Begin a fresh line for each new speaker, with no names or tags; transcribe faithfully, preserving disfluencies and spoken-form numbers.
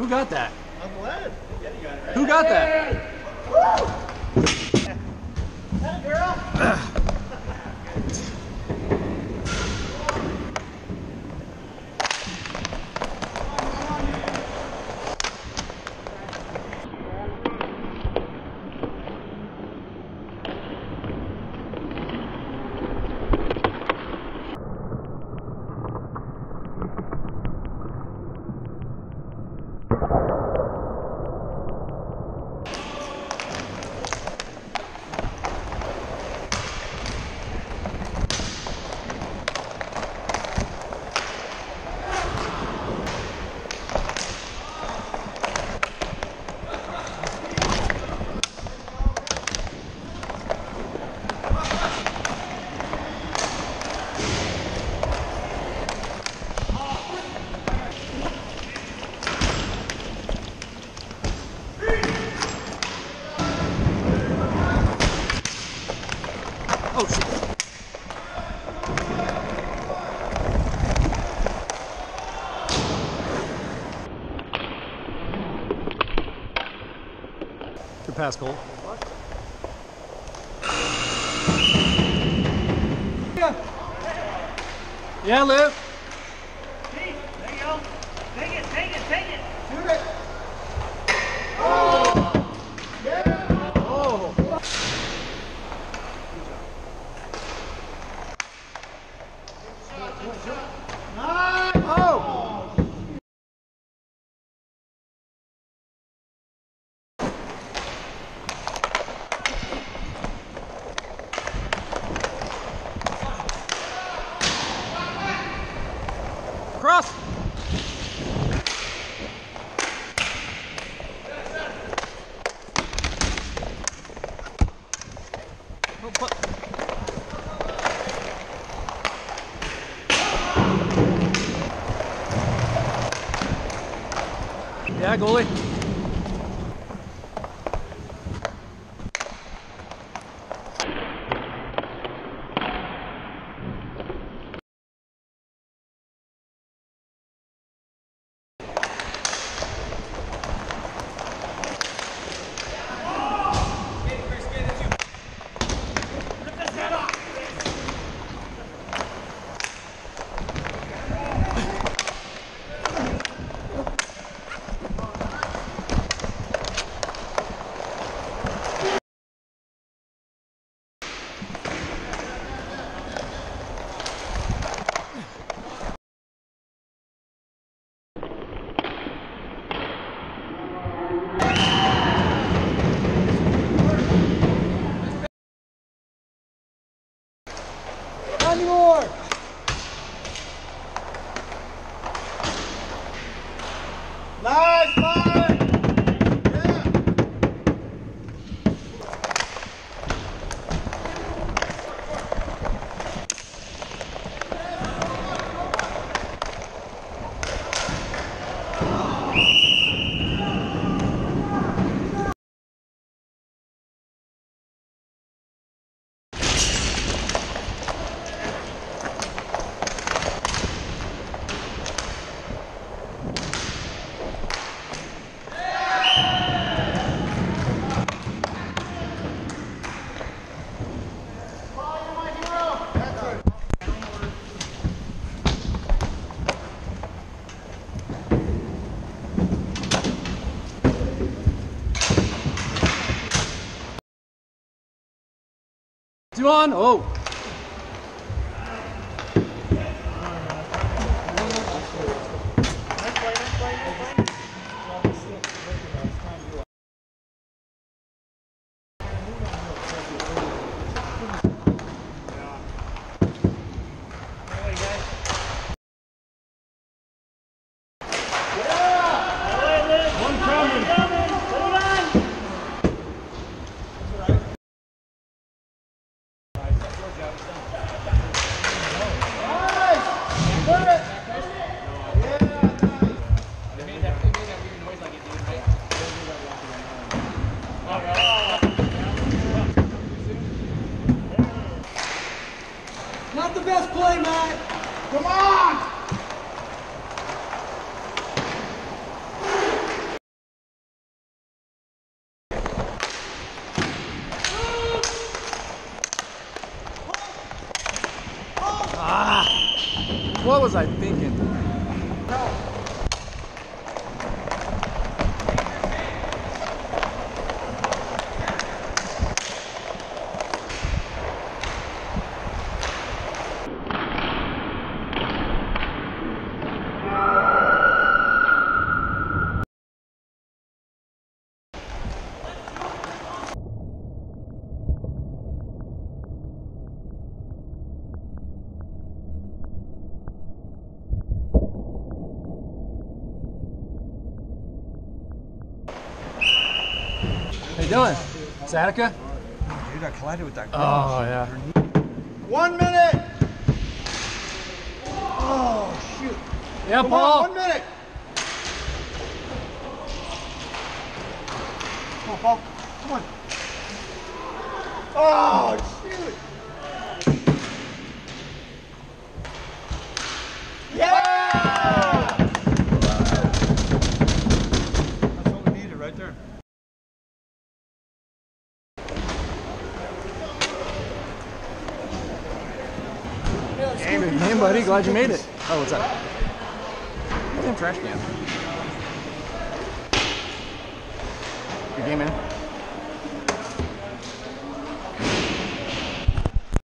Who got that?
I'm glad. Yeah, you got it right.
Who got that?
Woo! That girl.
Oh, shit. Good pass, Cole. Yeah, yeah, Liv.
There you go. Take it, take it, take it.
Shoot it. Oh! Yeah! Oh!
Nice!
Oh! Cross! Oh, but yeah, goalie. Anymore!
Nice, Mike!
Yeah! Two on. Oh.
Nice play, nice play, nice play.
Not the best play, Matt.
Come on!
Ah! What was I thinking? How you doing? Is that Attica?
Dude, I collided with that
Oh,
girl.
yeah.
One minute! Oh, shoot.
Yeah,
Come
Paul.
on, one minute! Come on, Paul. Come on. Oh, shoot. Yeah! That's what we needed right there.
Hey, hey, buddy. Glad you made it. Oh, what's that? Damn trash can. Good game, man.